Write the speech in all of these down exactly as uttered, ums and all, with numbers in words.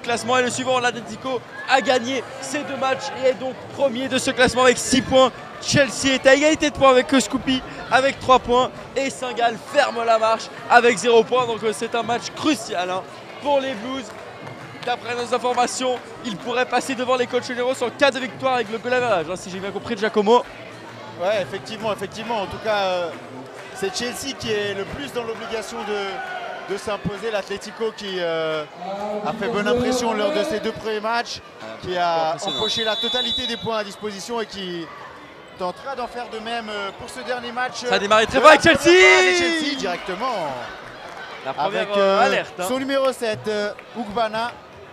classement. Et le suivant, l'Atlético, a gagné ces deux matchs et est donc premier de ce classement avec six points. Chelsea est à égalité de points avec Scoopy avec trois points. Et Saint-Gall ferme la marche avec zéro point. Donc c'est un match crucial hein, pour les Blues. D'après nos informations, ils pourraient passer devant les Colchoneros en cas de victoire avec le goal average, hein, si j'ai bien compris de Giacomo. Ouais, effectivement, effectivement. En tout cas, euh, c'est Chelsea qui est le plus dans l'obligation de, de s'imposer. L'Atlético qui euh, a fait bonne impression lors de ses deux premiers matchs, qui a empoché la totalité des points à disposition et qui tentera d'en faire de même pour ce dernier match. Ça a démarré très fort avec Chelsea. Chelsea directement. La première avec euh, euh, alerte. Hein. Son numéro sept, euh, Ugbana.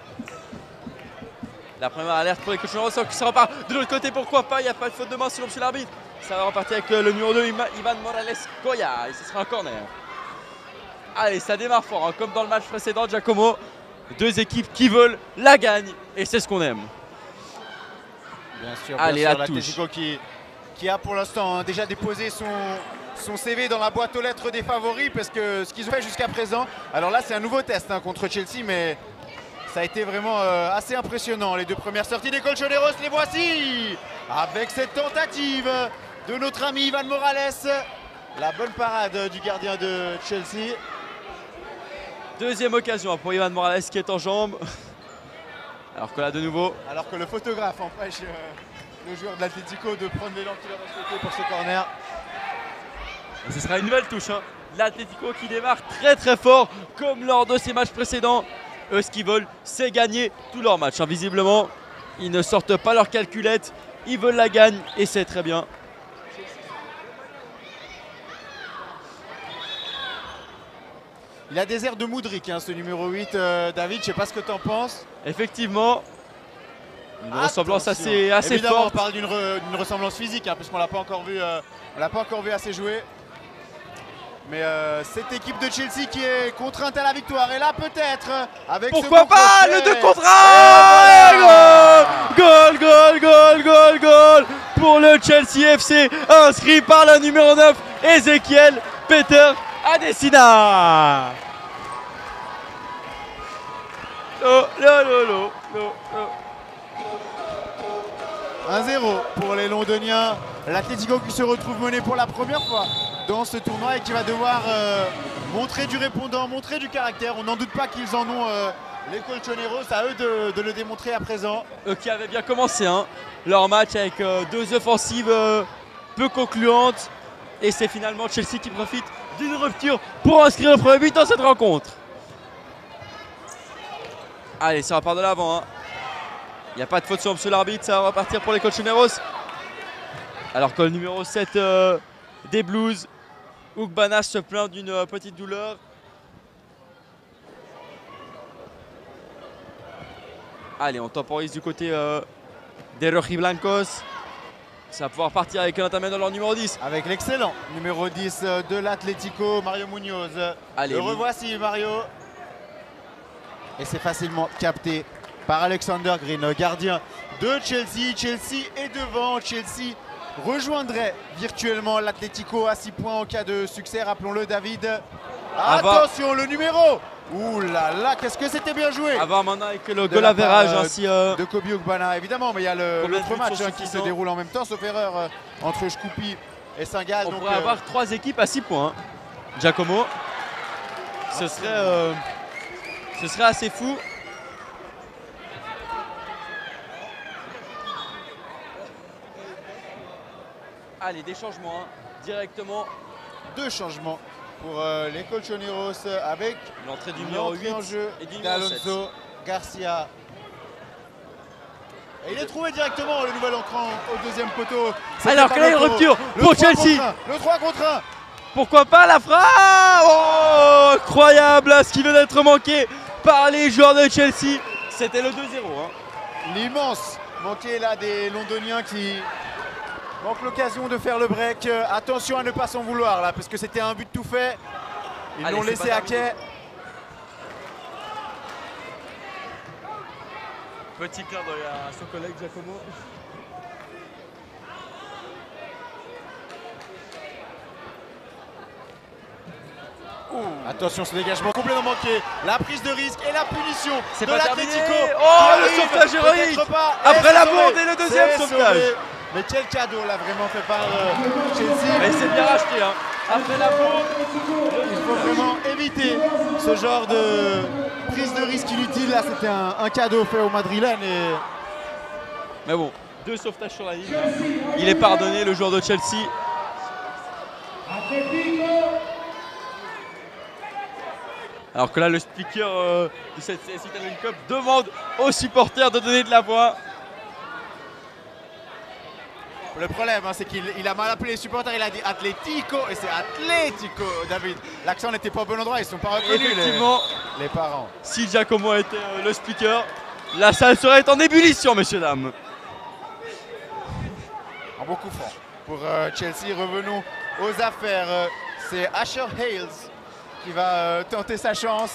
La première alerte pour les Colchoneros qui se repart de l'autre côté. Pourquoi pas? Il n'y a pas de faute de main selon monsieur l'arbitre. Ça va repartir avec euh, le numéro deux, Ivan Morales Goya. Et ce sera un corner. Allez, ça démarre fort. Hein, comme dans le match précédent, Giacomo. Deux équipes qui veulent la gagne. Et c'est ce qu'on aime. Bien sûr, Allez, bien sûr, la touche. l'Atlético qui, qui a pour l'instant hein, déjà déposé son, son C V dans la boîte aux lettres des favoris parce que ce qu'ils ont fait jusqu'à présent, alors là c'est un nouveau test hein, contre Chelsea, mais ça a été vraiment euh, assez impressionnant. Les deux premières sorties des Colchoneros, les voici avec cette tentative de notre ami Ivan Morales. La bonne parade du gardien de Chelsea. Deuxième occasion pour Ivan Morales qui est en jambes. Alors que là de nouveau. Alors que le photographe empêche euh, le joueur de l'Atlético de prendre l'élan qu'il aurait souhaité pour ce corner. Et ce sera une nouvelle touche. Hein. L'Atlético qui démarre très très fort comme lors de ses matchs précédents. Eux ce qu'ils veulent c'est gagner tous leurs matchs. Hein. Visiblement ils ne sortent pas leur calculette. Ils veulent la gagne et c'est très bien. Il a des airs de Moudric, hein, ce numéro huit, euh, David, je ne sais pas ce que tu en penses. Effectivement, une Attention. ressemblance assez, assez Évidemment, forte. on parle d'une re, ressemblance physique, hein, puisqu'on ne l'a pas encore vu, euh, on l'a pas encore vu assez jouer. Mais euh, cette équipe de Chelsea qui est contrainte à la victoire, et là peut-être avec Pourquoi ce pas crochet. le deux contre un. Voilà. Goal, goal, goal, goal, goal pour le Chelsea F C, inscrit par le numéro neuf, Ezequiel Peter Adesina. Oh, lo, lo, lo, lo, lo. un zéro pour les Londoniens. L'Atlético qui se retrouve mené pour la première fois dans ce tournoi et qui va devoir euh, montrer du répondant, montrer du caractère. On n'en doute pas qu'ils en ont, euh, les Colchoneros, à eux de, de le démontrer à présent. Eux qui avaient bien commencé hein, leur match avec euh, deux offensives euh, peu concluantes. Et c'est finalement Chelsea qui profite d'une rupture pour inscrire le premier but dans cette rencontre. Allez, ça repart de l'avant. Hein. Il n'y a pas de faute sur monsieur l'arbitre, ça va repartir pour les Colchoneros. Alors que le numéro sept euh, des Blues, Ugbana, se plaint d'une euh, petite douleur. Allez, on temporise du côté euh, des Rojiblancos. Ça va pouvoir partir avec un intermédiaire dans leur numéro dix. Avec l'excellent numéro dix de l'Atlético, Mario Munoz. Allez, le revoici Mario. Et c'est facilement capté par Alexander Green, gardien de Chelsea. Chelsea est devant. Chelsea rejoindrait virtuellement l'Atlético à six points en cas de succès, rappelons-le David. Attention, le numéro. Ouh là là, qu'est-ce que c'était bien joué. À voir maintenant avec le goal average. Euh, hein, si, euh... de Kobe Ugbana, évidemment, mais il y a l'autre match hein, qui se déroule en même temps, sauf erreur euh, entre Scoopy et Saint-Gall. On donc, pourrait euh... avoir trois équipes à six points. Hein. Giacomo, ce serait, euh... ce serait assez fou. Allez, des changements hein, directement. Deux changements pour euh, les Colchoneros avec l'entrée du numéro huit en jeu et du d'Alonso Garcia. Et il est trouvé directement le nouvel entrant au deuxième poteau. Alors que là, une rupture pour Chelsea. Le trois contre un. Pourquoi pas la frappe. Oh, incroyable ce qui vient d'être manqué par les joueurs de Chelsea. C'était le deux zéro. Hein. L'immense manqué là des Londoniens qui manquent l'occasion de faire le break. Attention à ne pas s'en vouloir là, parce que c'était un but tout fait. Ils l'ont laissé à quai. Petit clin d'œil à son collègue Giacomo. Attention, ce dégagement complètement manqué. La prise de risque et la punition C'est de pas l'Atlético. terminé. Oh, le sauvetage héroïque après la bourde et le deuxième sauvetage. Mais quel cadeau l'a vraiment fait par euh, Chelsea. Mais c'est bien racheté. Hein. Après la bourde, il faut vraiment éviter ce genre de prise de risque inutile. Là, c'était un, un cadeau fait au Madrilène. Et... Mais bon, deux sauvetages sur la ligne. Hein. Il est pardonné, le joueur de Chelsea. Alors que là, le speaker euh, de cette C S Italian Cup demande aux supporters de donner de la voix. Le problème, hein, c'est qu'il il a mal appelé les supporters, il a dit Atlético et c'est Atlético, David. L'accent n'était pas au bon endroit, ils ne sont pas reconnus. Effectivement, les, les parents. Si Giacomo était euh, le speaker, la salle serait en ébullition, messieurs, dames. Un beau coup franc pour euh, Chelsea. Revenons aux affaires. Euh, c'est Asher Hales qui va euh, tenter sa chance.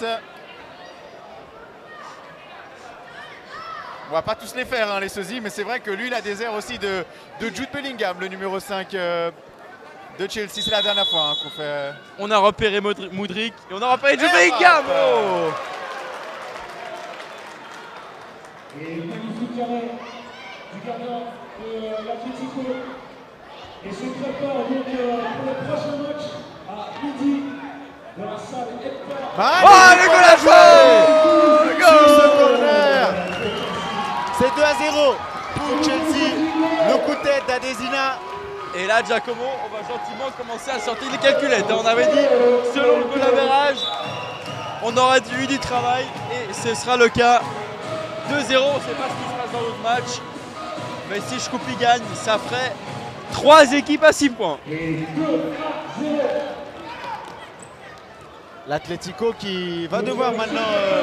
On va pas tous les faire, hein, les sosies, mais c'est vrai que lui, il a des airs aussi de, de Jude Bellingham, le numéro cinq euh, de Chelsea. C'est la dernière fois hein, qu'on fait... Euh... On a repéré Mudryk et on a repéré Jude Bellingham. Oh et magnifique arrêt du gardien de l'Atlético. Et se prépare donc euh, pour le prochain match à midi dans la salle Hector. Ah, le goal à jouer. C'est deux à zéro pour Chelsea. Le coup de tête d'Adesina. Et là, Giacomo, on va gentiment commencer à sortir les calculettes. On avait dit, selon le goal average, on aurait eu du travail et ce sera le cas. deux zéro, on ne sait pas ce qui se passe dans l'autre match. Mais si Shkupi gagne, ça ferait trois équipes à six points. L'Atlético qui va devoir maintenant euh,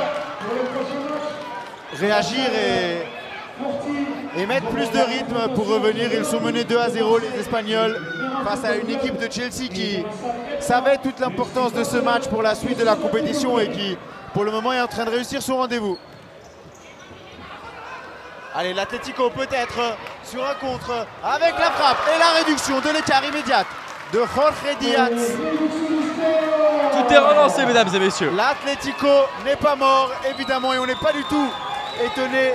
réagir et, et mettre plus de rythme pour revenir. Ils sont menés deux à zéro, les Espagnols, face à une équipe de Chelsea qui savait toute l'importance de ce match pour la suite de la compétition et qui, pour le moment, est en train de réussir son rendez-vous. Allez, l'Atlético peut-être sur un contre avec la frappe et la réduction de l'écart immédiate de Jorge Diaz. Tout est relancé, mesdames et messieurs. L'Atlético n'est pas mort, évidemment, et on n'est pas du tout étonné.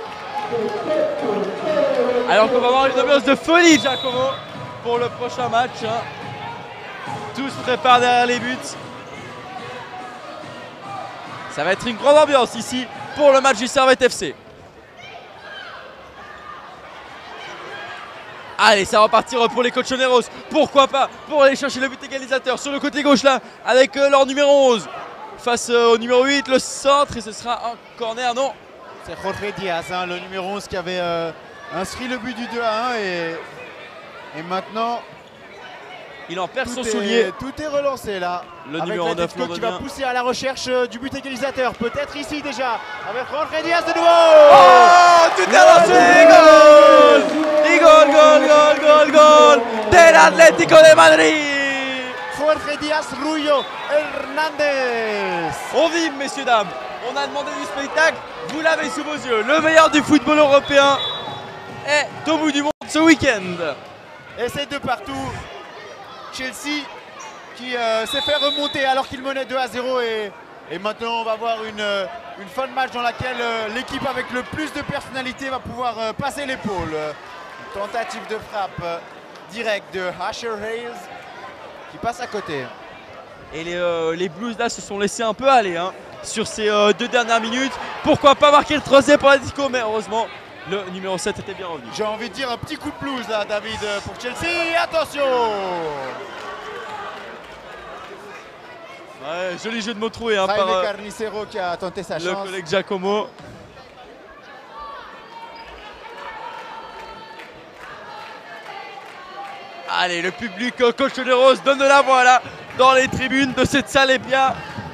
Alors qu'on va avoir une ambiance de folie, Giacomo, pour le prochain match. Hein. Tout se prépare derrière les buts. Ça va être une grande ambiance ici pour le match du Servette F C. Allez, ça va repartir pour les Colchoneros. Pourquoi pas pour aller chercher le but égalisateur sur le côté gauche là avec euh, leur numéro onze face euh, au numéro huit, le centre, et ce sera un corner, non? C'est Jorge Diaz, hein, le numéro onze qui avait euh, inscrit le but du deux à un et, et maintenant il en perd son est, soulier. Tout est relancé là. Le avec numéro neuf qui va pousser à la recherche euh, du but égalisateur. Peut-être ici déjà avec Jorge Diaz de nouveau. Oh, tout est lancé, goal! Y gol, gol, gol, gol, gol del Atlético de Madrid. Jorge Diaz Rullo Hernandez. On vibre, messieurs, dames. On a demandé du spectacle, vous l'avez sous vos yeux. Le meilleur du football européen est au bout du monde ce week-end. Et c'est de partout. Chelsea qui euh, s'est fait remonter alors qu'il menait deux à zéro et, et maintenant on va voir une, une fin de match dans laquelle euh, l'équipe avec le plus de personnalité va pouvoir euh, passer l'épaule. Tentative de frappe euh, directe de Asher Hales qui passe à côté. Et les, euh, les Blues là se sont laissés un peu aller hein, sur ces euh, deux dernières minutes. Pourquoi pas marquer le troisième pour l'Atlético, mais heureusement le numéro sept était bien revenu. J'ai envie de dire un petit coup de blues là, David, pour Chelsea. Attention! Ouais, joli jeu de mots trouvé hein, Jaime par euh, Carnicero qui a tenté sa le chance. collègue Giacomo. Allez, le public euh, Colchoneros donne de la voix là dans les tribunes de cette salle Epia.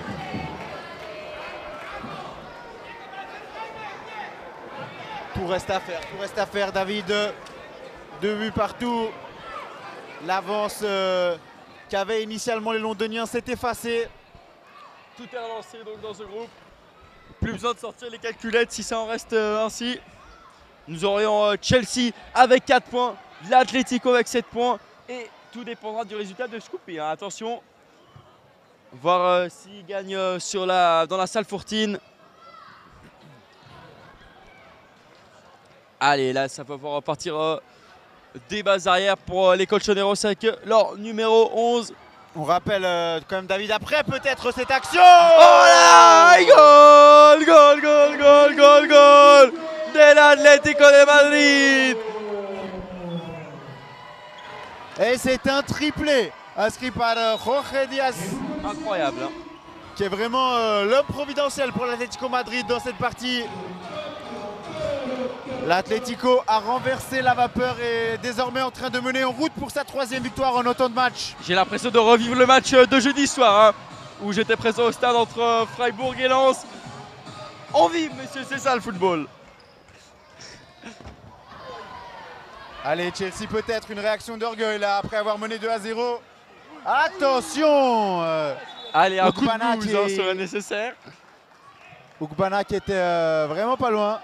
Tout reste à faire, tout reste à faire, David. Deux buts partout. L'avance euh, qu'avaient initialement les Londoniens s'est effacée. Tout est relancé donc dans ce groupe. Plus besoin de sortir les calculettes si ça en reste euh, ainsi. Nous aurions euh, Chelsea avec quatre points, l'Atlético avec sept points et tout dépendra du résultat de Shkupi. Hein. Attention. voir euh, s'il gagne euh, sur la, dans la salle Fourtine. Allez, là, ça va pouvoir repartir euh, des bases arrière pour euh, les Colchoneros avec euh, leur numéro onze. On rappelle euh, quand même David après peut-être cette action. Oh là, goal, goal, goal, goal, goal, goal de l'Atlético de Madrid. Et c'est un triplé inscrit par euh, Jorge Diaz. Incroyable. Hein. Qui est vraiment euh, l'homme providentiel pour l'Atlético Madrid dans cette partie. L'Atlético a renversé la vapeur et est désormais en train de mener en route pour sa troisième victoire en autant de matchs. J'ai l'impression de revivre le match de jeudi soir, hein, où j'étais présent au stade entre Freiburg et Lens. On vive, messieurs, c'est ça le football. Allez, Chelsea peut-être une réaction d'orgueil là après avoir mené deux à zéro. Attention euh, Allez, un coup de Ogbana bouse qui... hein, serait nécessaire. Ogbana qui était euh, vraiment pas loin.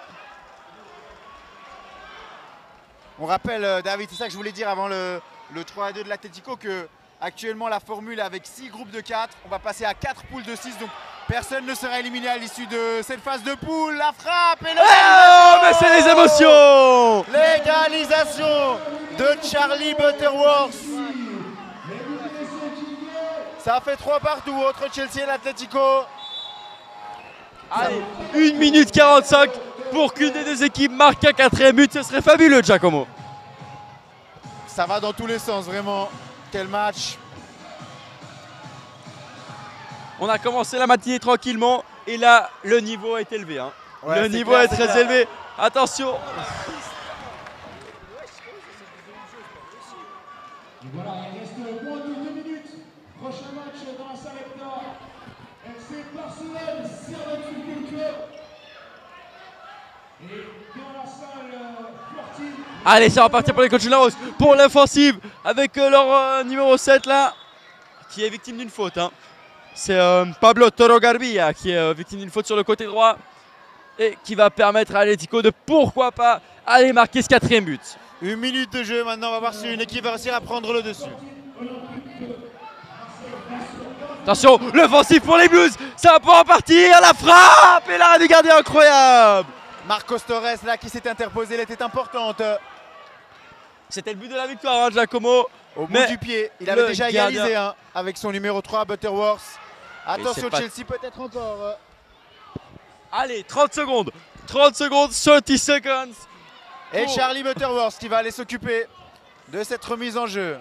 On rappelle, euh, David, c'est ça que je voulais dire avant le, le trois à deux de l'Atlético, que actuellement la formule est avec six groupes de quatre. On va passer à quatre poules de six, donc personne ne sera éliminé à l'issue de cette phase de poule. La frappe et le... Oh, mais c'est les émotions. L'égalisation de Charlie Butterworth. Ça fait trois partout entre Chelsea et l'Atlético. Allez, une minute quarante-cinq pour qu'une des deux équipes marque un quatrième but, ce serait fabuleux, Giacomo. Ça va dans tous les sens, vraiment. Quel match. On a commencé la matinée tranquillement et là, le niveau est élevé. Hein. Ouais, le niveau clair, est très clair. élevé. Attention. Et voilà, il reste moins de deux minutes. Prochain match dans la salle Hector. F C Barcelone, Servette Football Club. Et dans la salle euh, Fortine. Allez, ça va partir pour les Colchoneros pour l'offensive avec euh, leur euh, numéro sept là, qui est victime d'une faute. Hein. C'est euh, Pablo Toro Garbia qui est euh, victime d'une faute sur le côté droit et qui va permettre à Atlético de pourquoi pas aller marquer ce quatrième but. Une minute de jeu maintenant, on va voir si une équipe va réussir à prendre le dessus. Attention, l'offensive pour les Blues, ça va pouvoir partir, la frappe et l'arrêt du gardien incroyable. Marcos Torres là qui s'est interposé, elle était importante. C'était le but de la victoire, hein, Giacomo. Au bout Mais du pied, il avait le déjà gardien- égalisé hein, avec son numéro trois, Butterworth. Attention c'est pas- Chelsea peut-être encore. Allez, trente secondes, trente secondes, trente seconds. Et Oh. Charlie Butterworth qui va aller s'occuper de cette remise en jeu.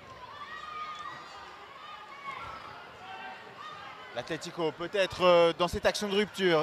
L'Atlético peut-être euh, dans cette action de rupture.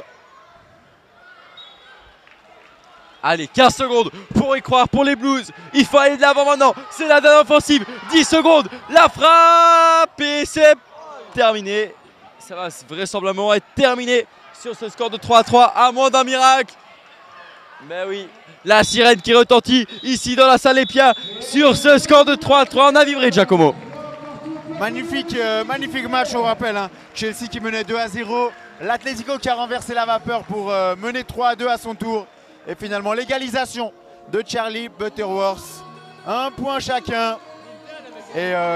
Allez, quinze secondes pour y croire pour les Blues. Il faut aller de l'avant maintenant. C'est la dernière offensive. dix secondes. La frappe et c'est terminé. Ça va vraisemblablement être terminé sur ce score de trois à trois, à moins d'un miracle. Mais oui, la sirène qui retentit ici dans la salle Epia sur ce score de trois à trois. On a vibré, Giacomo. Magnifique, euh, magnifique match, on rappelle. Hein. Chelsea qui menait deux à zéro. L'Atlético qui a renversé la vapeur pour euh, mener trois à deux à son tour. Et finalement, l'égalisation de Charlie Butterworth. Un point chacun. Et euh,